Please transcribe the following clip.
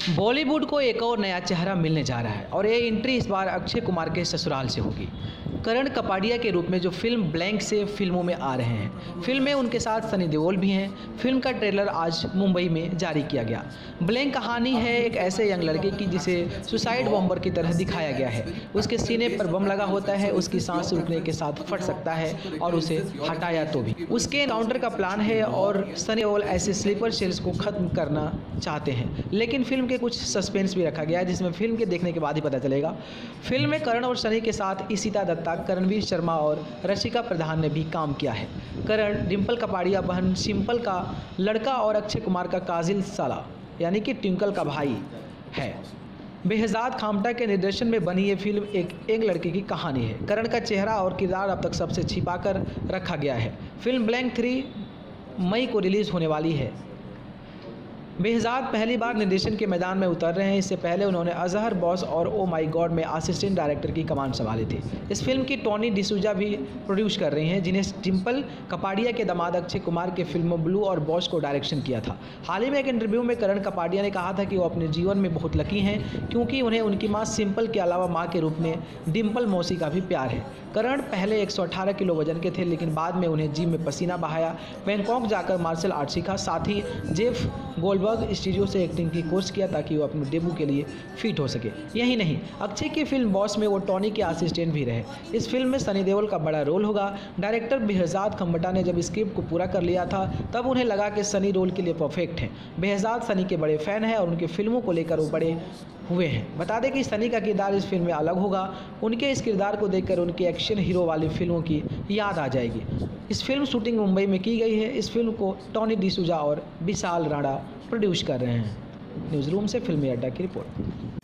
बॉलीवुड को एक और नया चेहरा मिलने जा रहा है और ये एंट्री इस बार अक्षय कुमार के ससुराल से होगी। करण कपाडिया के रूप में जो फिल्म ब्लैंक से फिल्मों में आ रहे हैं। फिल्म में उनके साथ सनी देओल भी हैं। फिल्म का ट्रेलर आज मुंबई में जारी किया गया। ब्लैंक कहानी है एक ऐसे यंग लड़के की जिसे सुसाइड बॉम्बर की तरह दिखाया गया है। उसके सीने पर बम लगा होता है, उसकी सांस रुकने के साथ फट सकता है और उसे हटाया तो भी। उसके एनकाउंटर का प्लान है और सनी देओल ऐसे स्लीपर सेल्स को खत्म करना चाहते हैं। लेकिन फिल्म के कुछ सस्पेंस भी रखा गया है जिसमें फिल्म के देखने के बाद ही पता चलेगा। फिल्म में करण और सनी के साथ इशिता दत्ता, करणवीर शर्मा और रशिका प्रधान ने भी काम किया है। करण डिम्पल कपाडिया बहन सिंपल का लड़का और अक्षय कुमार का काजिल साला यानी कि ट्विंकल का भाई है। बेहजाद खामटा के निर्देशन में बनी ये फिल्म एक यंग लड़के की कहानी है। करण का चेहरा और किरदार अब तक सबसे छिपाकर रखा गया है। फिल्म ब्लैंक 3 मई को रिलीज़ होने वाली है। बेहजाद पहली बार निर्देशन के मैदान में उतर रहे हैं। इससे पहले उन्होंने अजहर बॉस और ओ माई गॉड में असिस्टेंट डायरेक्टर की कमान संभाली थी। इस फिल्म की टोनी डिसूजा भी प्रोड्यूस कर रही हैं, जिन्हें डिम्पल कपाडिया के दामाद अक्षय कुमार के फिल्मों ब्लू और बॉस को डायरेक्शन किया था। हाल ही में एक इंटरव्यू में करण कपाडिया ने कहा था कि वो अपने जीवन में बहुत लकी हैं क्योंकि उन्हें उनकी माँ सिंपल के अलावा माँ के रूप में डिम्पल मौसी का भी प्यार है। करण पहले 118 किलो वजन के थे, लेकिन बाद में उन्हें जिम में पसीना बहाया, बैंकॉक जाकर मार्शल आर्ट सीखा। साथ ही जेफ गोल्डबर्ग स्टूडियो से एक्टिंग की कोर्स किया ताकि वो अपने डेब्यू के लिए फिट हो सके। यही नहीं, अक्षय की फिल्म बॉस में वो टोनी के असिस्टेंट भी रहे। इस फिल्म में सनी देओल का बड़ा रोल होगा। डायरेक्टर बेहजाद खम्बटा ने जब स्क्रिप्ट को पूरा कर लिया था तब उन्हें लगा कि सनी रोल के लिए परफेक्ट है। बेहजाद सनी के बड़े फैन हैं और उनकी फिल्मों को लेकर वो बड़े हुए हैं। बता दें कि सनी का किरदार इस फिल्म में अलग होगा। उनके इस किरदार को देखकर उनकी एक्शन हीरो वाली फिल्मों की याद आ जाएगी। इस फिल्म शूटिंग मुंबई में की गई है। इस फिल्म को टोनी डिसूजा और विशाल राणा प्रोड्यूस कर रहे हैं। न्यूज़ रूम से फिल्मी अड्डा की रिपोर्ट।